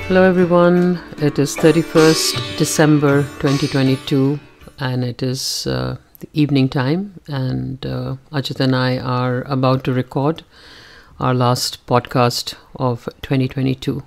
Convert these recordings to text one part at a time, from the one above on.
Hello everyone, it is 31st December 2022 and it is the evening time, and Ajit and I are about to record our last podcast of 2022.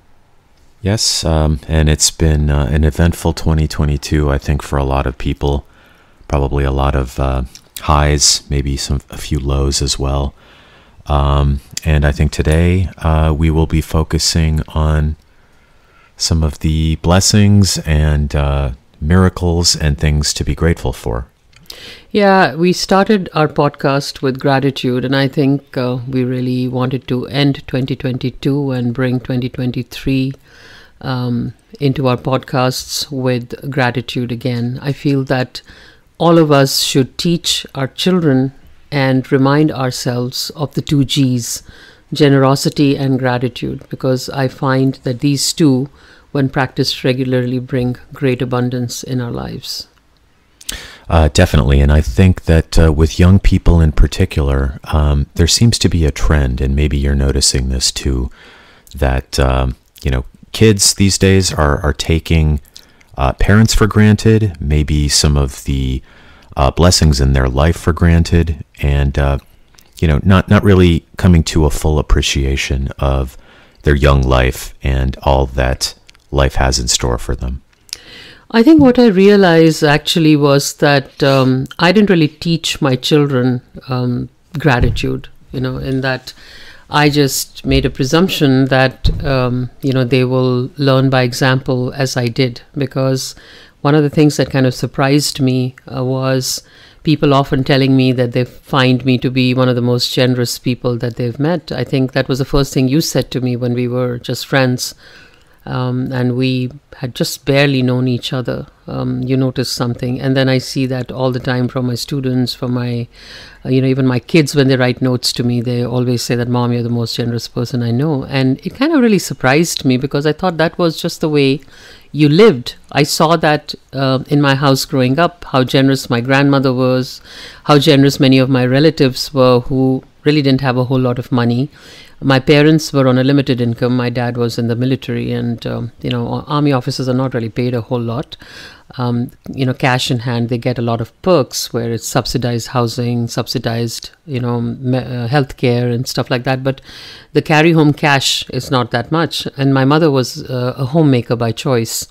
Yes, and it's been an eventful 2022, I think, for a lot of people. Probably a lot of highs, maybe a few lows as well. And I think today we will be focusing on some of the blessings and miracles and things to be grateful for. Yeah, we started our podcast with gratitude, and I think we really wanted to end 2022 and bring 2023 into our podcasts with gratitude again. I feel that all of us should teach our children and remind ourselves of the two G's, generosity and gratitude, because I find that these two, when practiced regularly, bring great abundance in our lives. Definitely, and I think that with young people in particular, there seems to be a trend, and maybe you're noticing this too, that kids these days are taking parents for granted, maybe some of the blessings in their life for granted, and not really coming to a full appreciation of their young life and all that life has in store for them. I think what I realized actually was that I didn't really teach my children gratitude, in that I just made a presumption that, they will learn by example as I did. Because one of the things that kind of surprised me was people often telling me that they find me to be one of the most generous people that they've met. I think that was the first thing you said to me when we were just friends. And we had just barely known each other. You noticed something. And then I see that all the time from my students, from my, even my kids, when they write notes to me, they always say that, Mom, you're the most generous person I know. And it kind of really surprised me, because I thought that was just the way you lived. I saw that in my house growing up, how generous my grandmother was, how generous many of my relatives were who really didn't have a whole lot of money. My parents were on a limited income. My dad was in the military, and army officers are not really paid a whole lot. Cash in hand, they get a lot of perks where it's subsidized housing, subsidized, healthcare and stuff like that. But the carry home cash is not that much. And my mother was a homemaker by choice.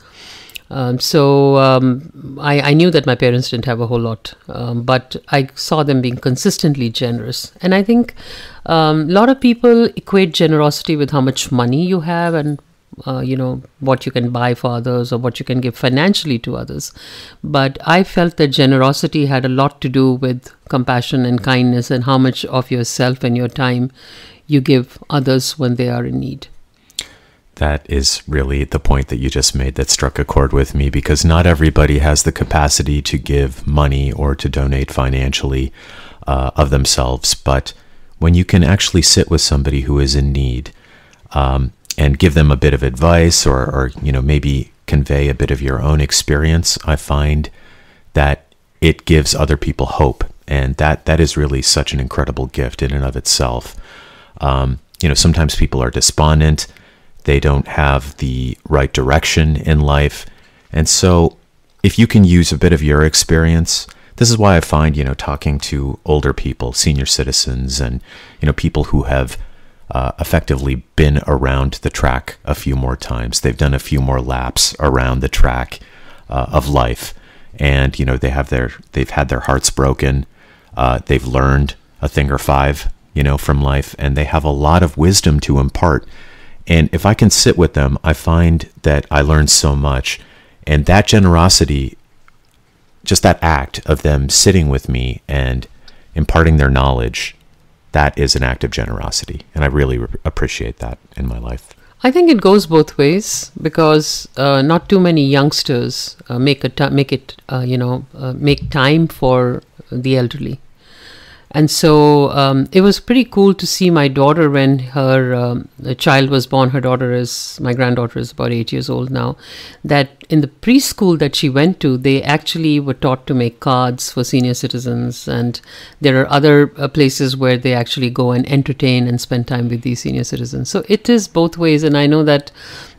So I knew that my parents didn't have a whole lot, but I saw them being consistently generous. And I think a lot of people equate generosity with how much money you have and, what you can buy for others or what you can give financially to others. But I felt that generosity had a lot to do with compassion and kindness, and how much of yourself and your time you give others when they are in need. That is really the point that you just made that struck a chord with me, because not everybody has the capacity to give money or to donate financially of themselves. But when you can actually sit with somebody who is in need and give them a bit of advice or maybe convey a bit of your own experience, I find that it gives other people hope. And that is really such an incredible gift in and of itself. Sometimes people are despondent. They don't have the right direction in life. And so if you can use a bit of your experience, this is why I find, talking to older people, senior citizens, and, people who have effectively been around the track a few more times. They've done a few more laps around the track of life. And, they've had their hearts broken. They've learned a thing or five, from life. And they have a lot of wisdom to impart. And if I can sit with them, I find that I learn so much. And that generosity, just that act of them sitting with me and imparting their knowledge, that is an act of generosity. And I really appreciate that in my life. I think it goes both ways, because not too many youngsters make time for the elderly. And so it was pretty cool to see my daughter when her child was born. My granddaughter is about 8 years old now, that in the preschool that she went to, they actually were taught to make cards for senior citizens. And there are other places where they actually go and entertain and spend time with these senior citizens. So it is both ways. And I know that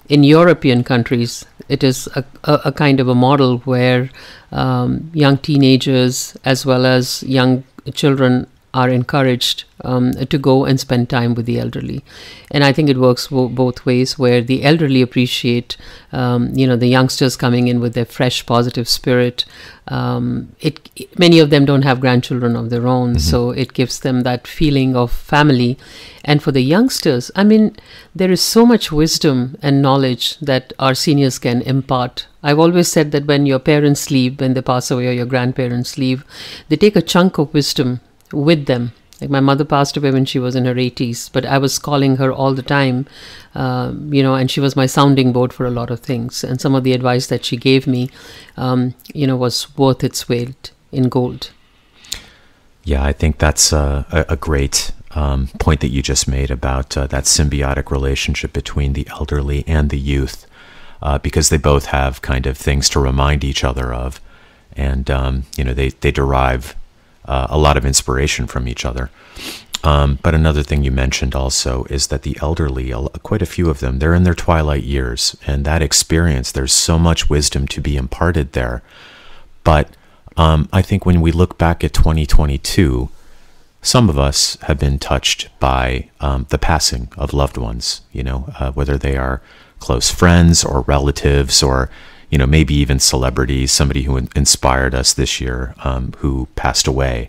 in European countries, it is a kind of a model where young teenagers as well as young children are encouraged to go and spend time with the elderly. And I think it works both ways, where the elderly appreciate, the youngsters coming in with their fresh, positive spirit. Many of them don't have grandchildren of their own, so it gives them that feeling of family. And for the youngsters, I mean, there is so much wisdom and knowledge that our seniors can impart. I've always said that when your parents leave, when they pass away, or your grandparents leave, they take a chunk of wisdom with them. Like my mother passed away when she was in her 80s, but I was calling her all the time, and she was my sounding board for a lot of things. And some of the advice that she gave me, was worth its weight in gold. Yeah, I think that's a great point that you just made about that symbiotic relationship between the elderly and the youth, because they both have kind of things to remind each other of, and they derive a lot of inspiration from each other. But another thing you mentioned also is that the elderly, quite a few of them, they're in their twilight years, and that experience, there's so much wisdom to be imparted there. But I think when we look back at 2022, some of us have been touched by the passing of loved ones, whether they are close friends or relatives, or maybe even celebrities, somebody who inspired us this year, who passed away.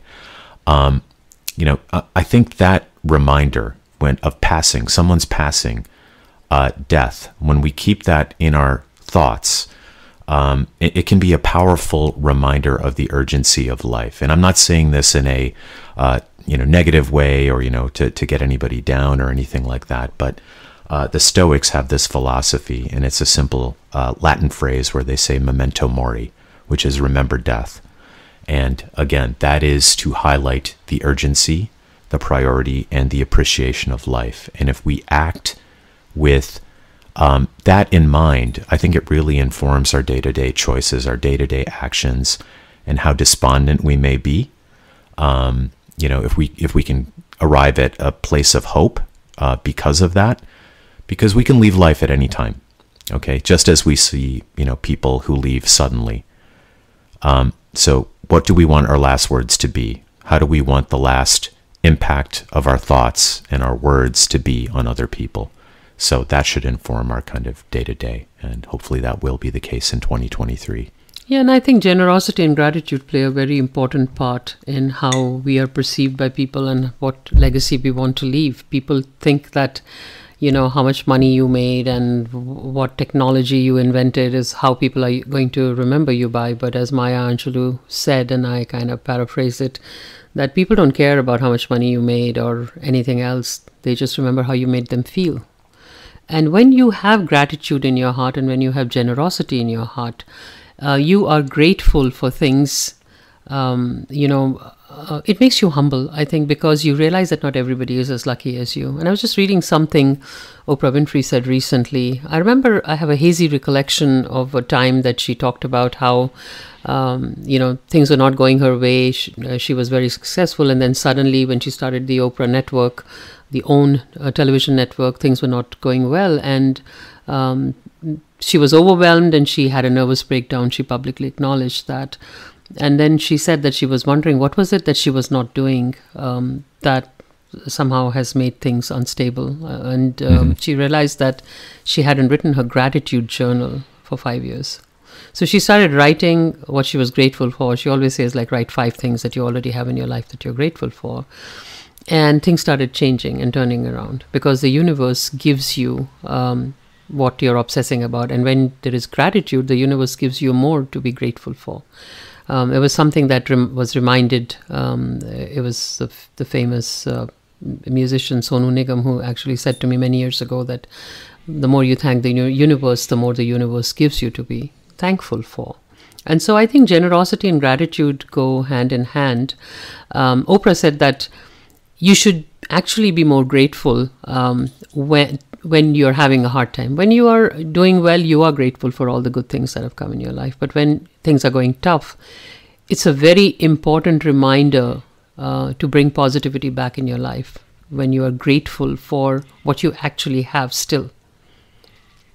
I think that reminder of passing, someone's passing, death, when we keep that in our thoughts, it can be a powerful reminder of the urgency of life. And I'm not saying this in a negative way, or to get anybody down or anything like that, but the Stoics have this philosophy, and it's a simple Latin phrase where they say memento mori, which is remember death. And again, that is to highlight the urgency, the priority, and the appreciation of life. And if we act with that in mind, I think it really informs our day-to-day choices, our day-to-day actions, and how despondent we may be. If we can arrive at a place of hope because of that, because we can leave life at any time, okay? Just as we see, people who leave suddenly. So what do we want our last words to be? How do we want the last impact of our thoughts and our words to be on other people? So that should inform our kind of day-to-day, and hopefully that will be the case in 2023. Yeah, and I think generosity and gratitude play a very important part in how we are perceived by people and what legacy we want to leave. People think that how much money you made and what technology you invented is how people are going to remember you by. But as Maya Angelou said, and I kind of paraphrase it, that people don't care about how much money you made or anything else. They just remember how you made them feel. And when you have gratitude in your heart, and when you have generosity in your heart, you are grateful for things, it makes you humble, I think, because you realize that not everybody is as lucky as you. And I was just reading something Oprah Winfrey said recently. I remember I have a hazy recollection of a time that she talked about how, things were not going her way. She was very successful. And then suddenly when she started the Oprah Network, the OWN television network, things were not going well. And she was overwhelmed and she had a nervous breakdown. She publicly acknowledged that. And then she said that she was wondering what was it that she was not doing that somehow has made things unstable. She realized that she hadn't written her gratitude journal for 5 years. So she started writing what she was grateful for. She always says, write 5 things that you already have in your life that you're grateful for. And things started changing and turning around, because the universe gives you what you're obsessing about. And when there is gratitude, the universe gives you more to be grateful for. It was something that was reminded. It was the famous musician Sonu Nigam who actually said to me many years ago that the more you thank the universe, the more the universe gives you to be thankful for. And so I think generosity and gratitude go hand in hand. Oprah said that you should actually be more grateful when you're having a hard time. When you are doing well, you are grateful for all the good things that have come in your life. But when things are going tough, it's a very important reminder to bring positivity back in your life, when you are grateful for what you actually have still.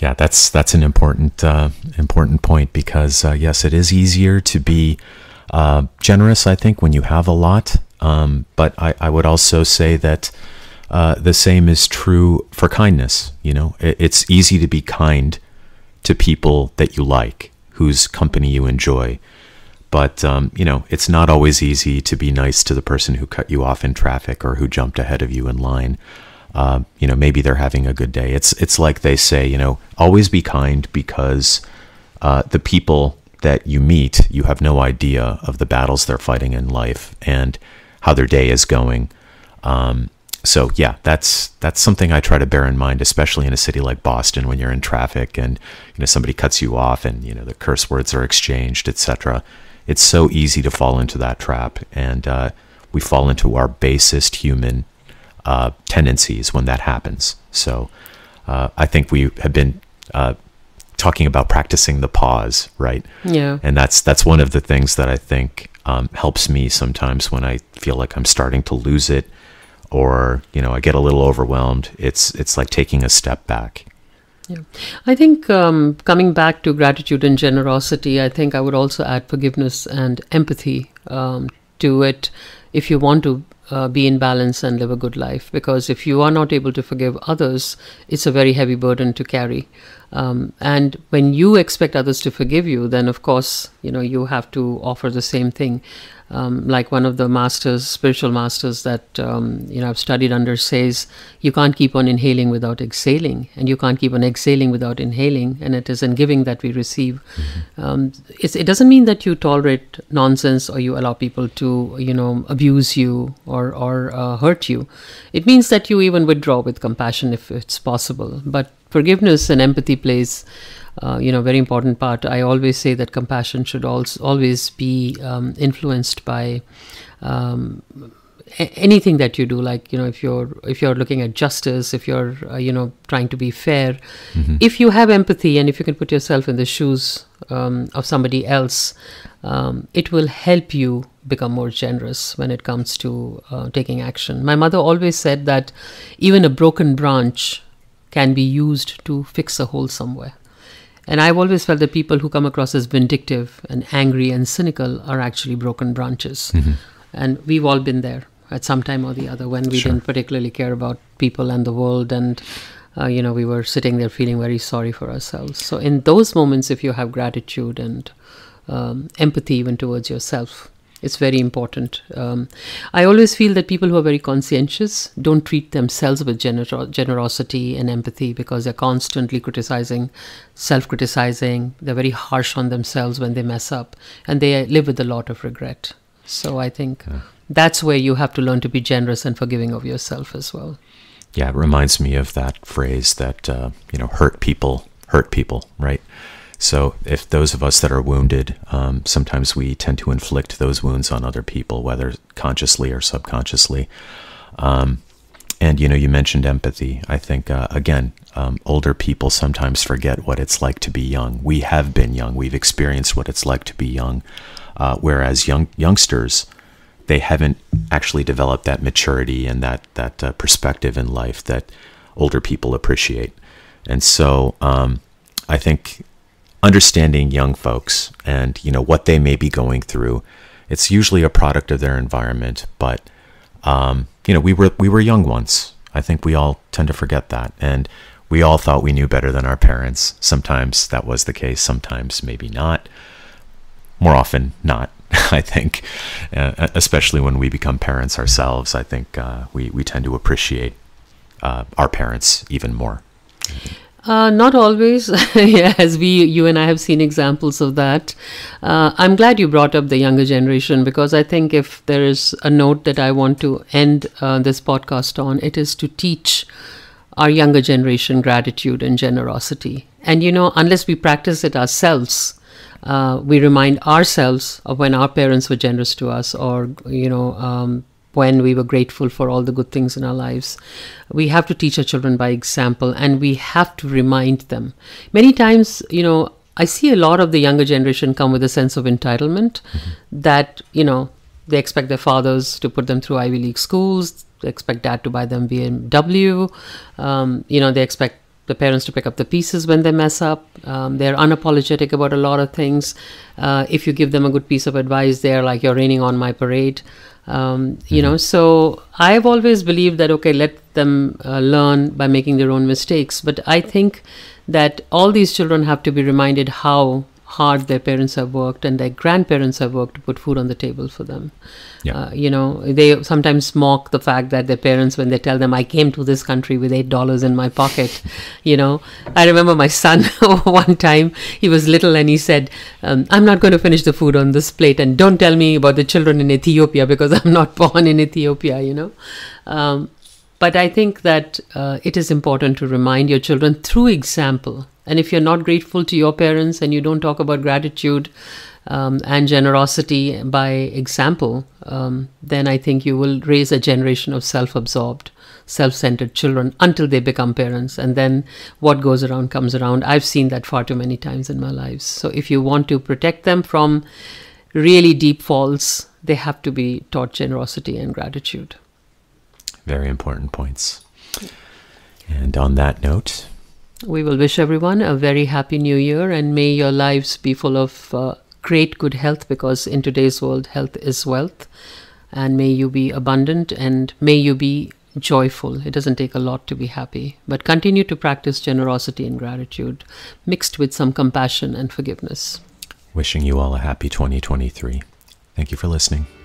Yeah, that's an important point, because yes, it is easier to be generous, I think, when you have a lot. But I would also say that the same is true for kindness. You know, it's easy to be kind to people that you like, whose company you enjoy. But, you know, it's not always easy to be nice to the person who cut you off in traffic or who jumped ahead of you in line. You know, maybe they're having a good day. It's like they say, you know, always be kind, because the people that you meet, you have no idea of the battles they're fighting in life and how their day is going. So yeah, that's something I try to bear in mind, especially in a city like Boston, when you're in traffic and, you know, somebody cuts you off and, you know, the curse words are exchanged, etc. It's so easy to fall into that trap, and we fall into our basest human tendencies when that happens. So I think we have been talking about practicing the pause, right? Yeah. And that's one of the things that I think helps me sometimes when I feel like I'm starting to lose it, or, you know, I get a little overwhelmed. It's like taking a step back. Yeah, I think coming back to gratitude and generosity, I think I would also add forgiveness and empathy to it, if you want to be in balance and live a good life. Because if you are not able to forgive others, it's a very heavy burden to carry. And when you expect others to forgive you, then of course, you know, you have to offer the same thing. Like one of the masters, spiritual masters that, you know, I've studied under says, you can't keep on inhaling without exhaling, and you can't keep on exhaling without inhaling. And it is in giving that we receive. It doesn't mean that you tolerate nonsense or you allow people to, you know, abuse you or hurt you. It means that you even withdraw with compassion if it's possible. But forgiveness and empathy plays, you know, very important part. I always say that compassion should always be influenced by anything that you do. Like, you know, if you're looking at justice, if you're you know, trying to be fair, if you have empathy and if you can put yourself in the shoes of somebody else, it will help you become more generous when it comes to taking action. My mother always said that even a broken branch can be used to fix a hole somewhere. And I've always felt that people who come across as vindictive and angry and cynical are actually broken branches. And we've all been there at some time or the other when we didn't particularly care about people and the world, and you know, we were sitting there feeling very sorry for ourselves. So in those moments, if you have gratitude and empathy even towards yourself, it's very important. I always feel that people who are very conscientious don't treat themselves with generosity and empathy, because they're constantly criticizing, self-criticizing. They're very harsh on themselves when they mess up, and they live with a lot of regret. So I think that's where you have to learn to be generous and forgiving of yourself as well. Yeah, it reminds me of that phrase that, you know, hurt people, right? So if those of us that are wounded, sometimes we tend to inflict those wounds on other people, whether consciously or subconsciously. And, you know, you mentioned empathy. I think, again, older people sometimes forget what it's like to be young. We have been young. We've experienced what it's like to be young. Whereas youngsters, they haven't actually developed that maturity and that perspective in life that older people appreciate. And so I think understanding young folks and, you know, what they may be going through, it's usually a product of their environment. But, you know, we were young once. I think we all tend to forget that. And we all thought we knew better than our parents. Sometimes that was the case. Sometimes maybe not. More often not, I think, especially when we become parents ourselves. I think we tend to appreciate our parents even more. Not always. Yeah, as you and I have seen examples of that. I'm glad you brought up the younger generation, because I think if there is a note that I want to end this podcast on, it is to teach our younger generation gratitude and generosity. And, you know, unless we practice it ourselves, we remind ourselves of when our parents were generous to us, or, you know, when we were grateful for all the good things in our lives. We have to teach our children by example, and we have to remind them. Many times, you know, I see a lot of the younger generation come with a sense of entitlement that, you know, they expect their fathers to put them through Ivy League schools. They expect dad to buy them BMW. You know, they expect the parents to pick up the pieces when they mess up. They're unapologetic about a lot of things. If you give them a good piece of advice, they're like, you're raining on my parade. You know, so I've always believed that, okay, let them learn by making their own mistakes. But I think that all these children have to be reminded how hard their parents have worked and their grandparents have worked to put food on the table for them. Yeah. You know, they sometimes mock the fact that their parents, when they tell them, I came to this country with $8 in my pocket, you know. I remember my son one time, he was little and he said, I'm not going to finish the food on this plate, and don't tell me about the children in Ethiopia because I'm not born in Ethiopia, you know. But I think that it is important to remind your children through example. And if you're not grateful to your parents and you don't talk about gratitude and generosity by example, then I think you will raise a generation of self-absorbed, self-centered children until they become parents. And then what goes around comes around. I've seen that far too many times in my life. So if you want to protect them from really deep falls, they have to be taught generosity and gratitude. Very important points. And on that note, we will wish everyone a very happy new year, and may your lives be full of great good health, because in today's world, health is wealth. And may you be abundant, and may you be joyful. It doesn't take a lot to be happy, but continue to practice generosity and gratitude mixed with some compassion and forgiveness. wishing you all a happy 2023. Thank you for listening.